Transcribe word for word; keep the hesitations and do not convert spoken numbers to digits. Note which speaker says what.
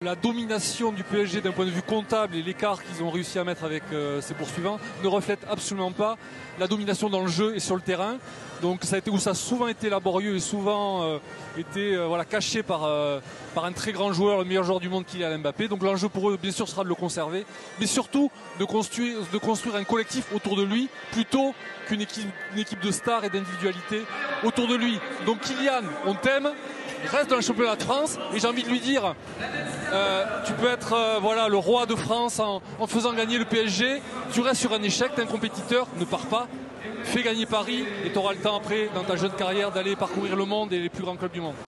Speaker 1: La domination du P S G d'un point de vue comptable et l'écart qu'ils ont réussi à mettre avec euh, ses poursuivants ne reflète absolument pas la domination dans le jeu et sur le terrain. Donc ça a été où ça a souvent été laborieux et souvent euh, été euh, voilà, caché par, euh, par un très grand joueur, le meilleur joueur du monde, Kylian Mbappé. Donc l'enjeu pour eux, bien sûr, sera de le conserver, mais surtout de construire, de construire un collectif autour de lui plutôt qu'une équipe, une équipe de stars et d'individualité autour de lui. Donc Kylian, on t'aime, reste dans le championnat de France et j'ai envie de lui dire euh, tu peux être euh, voilà, le roi de France en, en faisant gagner le P S G, tu restes sur un échec, t'es un compétiteur, ne pars pas, fais gagner Paris et tu auras le temps après dans ta jeune carrière d'aller parcourir le monde et les plus grands clubs du monde.